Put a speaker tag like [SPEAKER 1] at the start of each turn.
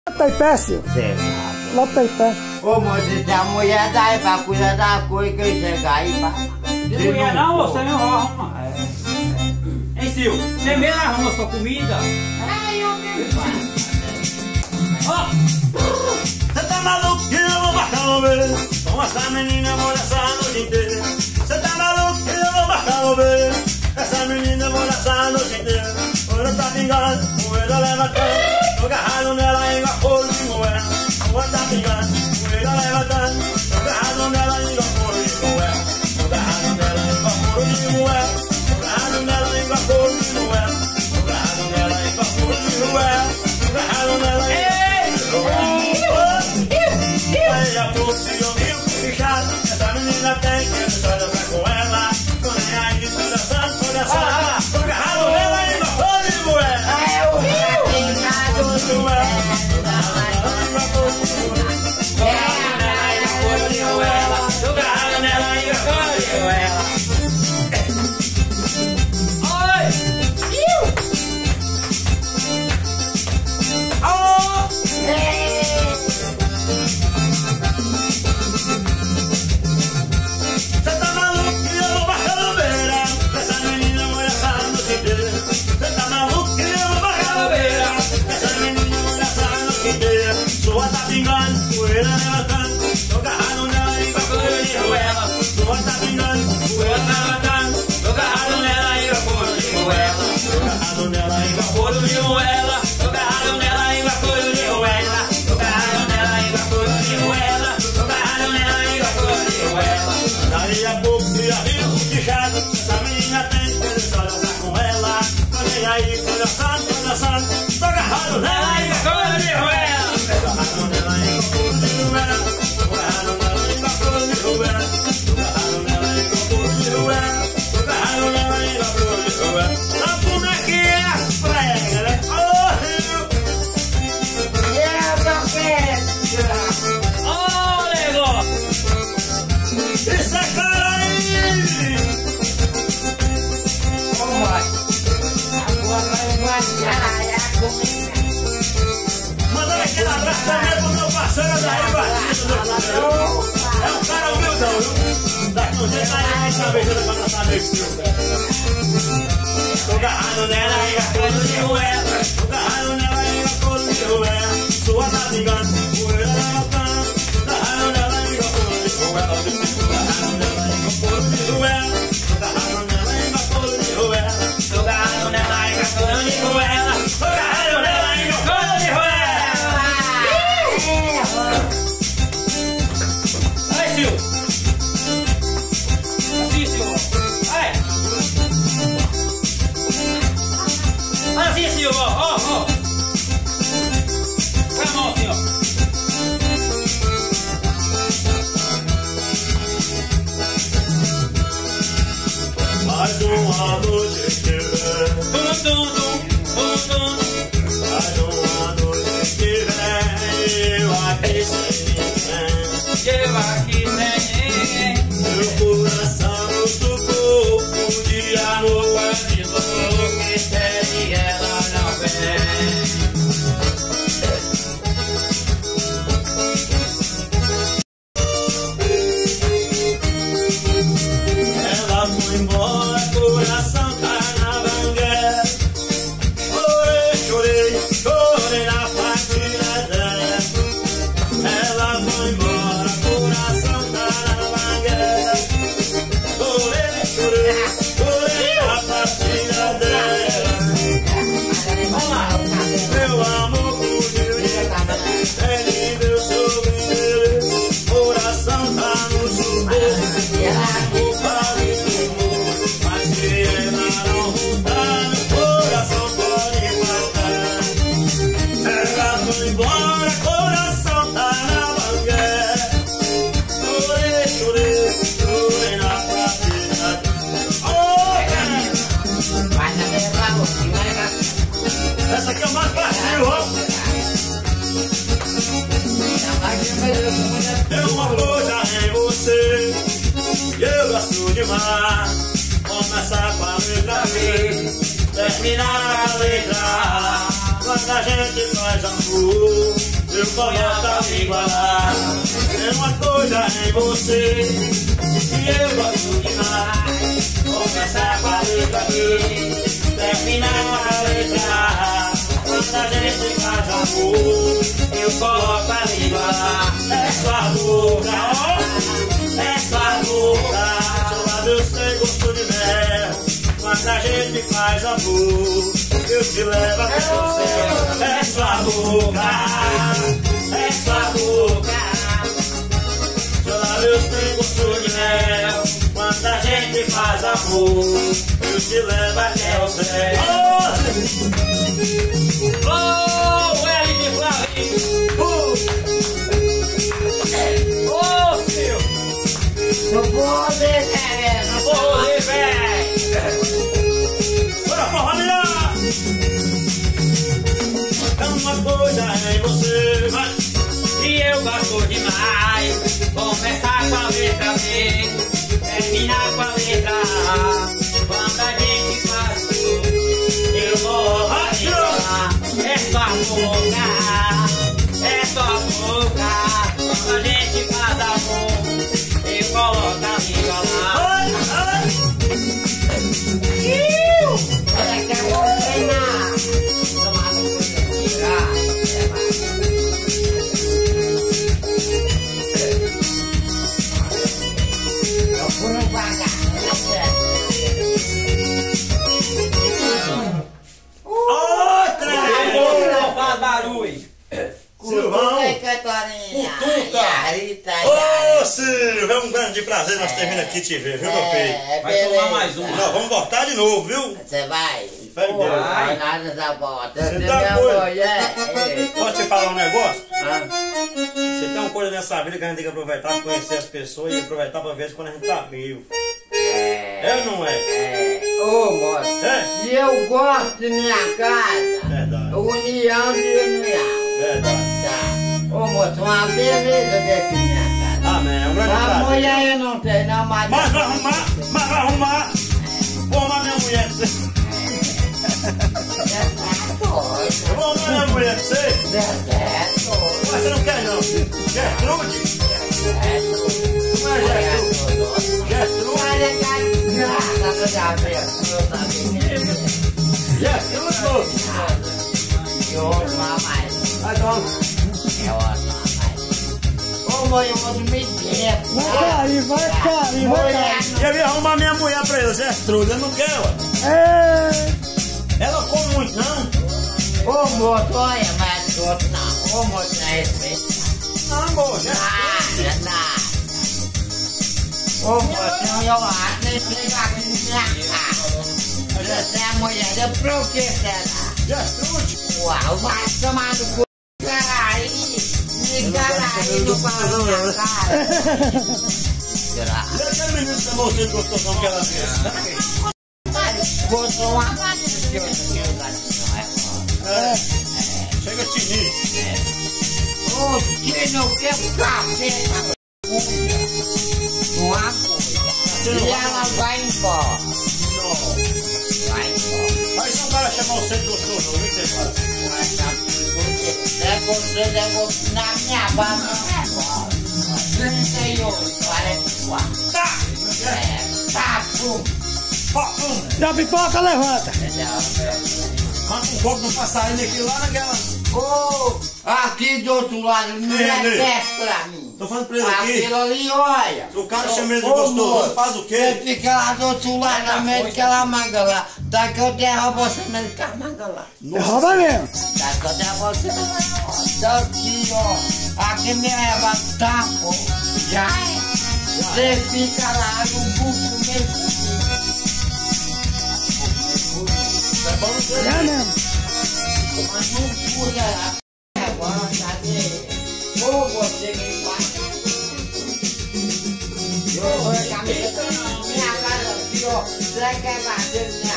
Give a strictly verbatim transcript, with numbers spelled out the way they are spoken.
[SPEAKER 1] Lota em pé, senhor.
[SPEAKER 2] Certo.
[SPEAKER 1] Lota em pé.
[SPEAKER 2] Ô, moço, se a mulher dá aí pra cuidar da coisa que eu chegar aí, pá.
[SPEAKER 3] Se mulher não, você não arruma. É. Hein, Sil? Você mesmo arruma sua comida?
[SPEAKER 2] É, eu mesmo.
[SPEAKER 3] Ó!
[SPEAKER 4] Cê tá maluco que eu vou marcar uma vez com essa menina, amor, essa noite inteira. Cê tá maluco que eu vou marcar uma vez. Essa menina, amor, essa noite inteira. Quando tá pingando, moeda levantando. Tô agarrado nela igual couro de moeda. Quando tá pingando, moeda levantando. Tô agarrado nela igual couro de moeda. Tô agarrado nela igual couro de moeda. Tô agarrado nela igual couro de moeda. Tô agarrado nela igual couro de moeda. Tô agarrado nela igual couro de moeda. Aí a pouco se ouviu fechado. Essa menina tem que eu só dançar com ela. Tô nem aí, tô dançando, tô dançando. Tô agarrado nela igual couro de moeda.
[SPEAKER 2] É o
[SPEAKER 4] Daí a pouco se abriu o queixado. Essa menina tem que eu só dançar com ela. Tô nem aí, tô dançando, tô dançando. Tô agarrado nela e com couro de roela. Tô agarrado nela e com couro de roela. Tô agarrado nela e com couro de roela. Tô agarrado nela e com couro de roela. Tô agarrado nela e com couro de roela. Sabe como é que é as pregas, né? Ô, Rio!
[SPEAKER 2] Eu não quero.
[SPEAKER 3] Ó, negócio!
[SPEAKER 4] Isso é cara aí!
[SPEAKER 2] Como vai? Agora vai guardar a comida.
[SPEAKER 4] Mandando aquele abraço também pro meu parceiro daí, Batista. É um cara humildão, viu? Daqui um jeito aí, essa vez pra dançar nesse filme. Tô agarrado nela e a coisa de roela. Tô agarrado nela e a coisa de roela. Sua tá pingando, poeira levantando. Tô agarrado nela e a coisa de roela. Tô agarrado nela e a coisa de roela. Tô agarrado nela e a coisa de roela. Tô agarrado nela e a coisa de roela. Tô agarrado nela e a coisa de roela.
[SPEAKER 3] Vai, Sil! Assim, Sil! Vai! Assim, Sil! Ó, ó, ó! Põe a mão assim, ó!
[SPEAKER 4] Mais uma noite que vem.
[SPEAKER 3] Tum, tum, tum, tum, tum.
[SPEAKER 4] Mais uma noite que vem. Eu aqui sem ninguém.
[SPEAKER 3] Eu aqui sem ninguém.
[SPEAKER 4] Meu coração no sufoco de amor.
[SPEAKER 3] De louco que tem, ela não vem.
[SPEAKER 4] Ela foi embora, coração tá na banguela. Chorei, chorei, chorei na partida dela. Ela foi embora, coração tá na banguela. Chorei, chorei, chorei na partida dela.
[SPEAKER 3] Vamos lá!
[SPEAKER 4] Meu amor fugiu, ele deu sobre ele. Coração tá no sufoco. Mas se ela não voltar, meu coração pode matar. Ela foi embora, coração tá na banguela. Chorei, chorei, chorei na partida. Oh,
[SPEAKER 2] Vai na leva, você vai na.
[SPEAKER 4] essa aqui é mais fácil, ó. Tem uma coisa em você que eu gosto demais. Começa com a letra B, termina a letra A. Quando a gente faz amor, eu coloco a me igualar. Tem uma coisa em você que eu gosto demais. Começar com a letra B, terminar com a letra A. Quando a gente faz amor, eu coloco a me igualar. É sua boca, ó, é sua boca. Seu lábios tem gosto de mel. Quando a gente faz amor, eu te levo até o céu. É sua boca, é sua boca. Seu lábios tem gosto de mel. Quando a gente faz amor, eu te levo até o céu.
[SPEAKER 3] Ô, L de Flavinho! Ô, filho!
[SPEAKER 2] Não vou ver, não
[SPEAKER 3] Ô, velho!
[SPEAKER 4] Bora, família! É uma coisa em você, vai!
[SPEAKER 3] E eu gosto demais. Começar com a letra B, terminar com a letra A. Quando a gente faz tudo, eu vou igualar. É sua boca, é sua boca. Quando a gente faz amor, eu coloco a me igualar.
[SPEAKER 4] Ai, ai!
[SPEAKER 2] Olha que eu vou treinar. Tomar no cu de tirar. Eu fui no vagar.
[SPEAKER 4] Outra!
[SPEAKER 3] Não faz barulho.
[SPEAKER 4] Silvão!
[SPEAKER 2] Cutuca! Rita,
[SPEAKER 4] Ô, Silvio, é um grande prazer nós termos aqui te ver, viu, meu filho?
[SPEAKER 2] É,
[SPEAKER 3] Vai tomar
[SPEAKER 2] beleza.
[SPEAKER 3] mais um.
[SPEAKER 4] Nós vamos voltar de novo, viu?
[SPEAKER 2] Você vai?
[SPEAKER 4] Fé em Deus.
[SPEAKER 2] Vai nada da bota.
[SPEAKER 4] Você
[SPEAKER 2] Você
[SPEAKER 4] tá
[SPEAKER 2] minha
[SPEAKER 4] doido?
[SPEAKER 2] mulher.
[SPEAKER 4] Posso te falar um negócio?
[SPEAKER 2] Ah,
[SPEAKER 4] Você tem uma coisa nessa vida que a gente tem que aproveitar pra conhecer as pessoas e aproveitar pra ver quando a gente tá vivo.
[SPEAKER 2] É.
[SPEAKER 4] É ou não é?
[SPEAKER 2] É. Ô, moço.
[SPEAKER 4] É?
[SPEAKER 2] E eu gosto de minha casa.
[SPEAKER 4] Verdade.
[SPEAKER 2] União de união.
[SPEAKER 4] Verdade.
[SPEAKER 2] Tá. Ô, moço, uma beleza ver aqui minha casa.
[SPEAKER 4] Amém. É um grande
[SPEAKER 2] A
[SPEAKER 4] prazer.
[SPEAKER 2] mulher eu não tenho, não, mas...
[SPEAKER 4] Mas vai arrumar, mas vai arrumar. Vou arrumar minha mulher pra você. Eu vou arrumar minha mulher pra você. Mas você não quer não. Gertrude? Não é Gertrude? Gertrude? Gertrude, moço. Vai, então.
[SPEAKER 1] Vai cair, vai cair, vai cair.
[SPEAKER 4] Eu ia arrumar minha mulher pra ele, Gertrude. Eu não quero, ué.
[SPEAKER 1] É.
[SPEAKER 4] Ela come muito, não?
[SPEAKER 2] Ô moço, olha, mas outro não. Ô moço, não é respeito.
[SPEAKER 4] Não, amor, Gertrude.
[SPEAKER 2] Nada, nada. Ô moço, eu acho que você vai aqui na minha casa. Você é mulher, eu pro que será?
[SPEAKER 4] Gertrude.
[SPEAKER 2] Uau, vai tomar no cu. Caralho, me caralho, não vai na minha cara.
[SPEAKER 4] E aquele menino que chamou você de gostosão que ela fez?
[SPEAKER 2] Botou uma parte de outra que eu não é.
[SPEAKER 4] É. Chega tininho.
[SPEAKER 2] Ô, que não quer café, uma coisa. E ela vai embora. Vai embora.
[SPEAKER 4] Aí se um cara chamar você de gostoso, o que você faz?
[SPEAKER 2] É você, é você, na minha banda, é bom. trinta e oito, quarenta e quatro.
[SPEAKER 4] Tá!
[SPEAKER 2] É, tá, pum.
[SPEAKER 4] Pum!
[SPEAKER 1] E a pipoca levanta.
[SPEAKER 4] Manda um pouco do passarinho aqui lá naquela.
[SPEAKER 2] Ô, aqui do outro lado, não
[SPEAKER 4] Ei,
[SPEAKER 2] é
[SPEAKER 4] André.
[SPEAKER 2] perto pra mim.
[SPEAKER 4] Tô falando pra ele aqui.
[SPEAKER 2] Aquilo ali, olha.
[SPEAKER 4] Se o cara chama ele de
[SPEAKER 2] Ô,
[SPEAKER 4] gostoso,
[SPEAKER 2] moço,
[SPEAKER 4] faz o quê?
[SPEAKER 2] Você fica lá do outro lado, na meio daquela manga lá. Tá que eu derrubo você no meio daquela manga lá.
[SPEAKER 1] Rouba mesmo.
[SPEAKER 2] Tá que eu derrubo você lá. Tá aqui, ó. Aqui me leva tapo. Já é. Você fica lá no buco mesmo.
[SPEAKER 4] É bom não ser.
[SPEAKER 1] É mesmo.
[SPEAKER 2] Mas não cuida lá. É bom, cadê? Ou você que faz. Eu vou caminhar minha casa aqui, ó. Você quer bater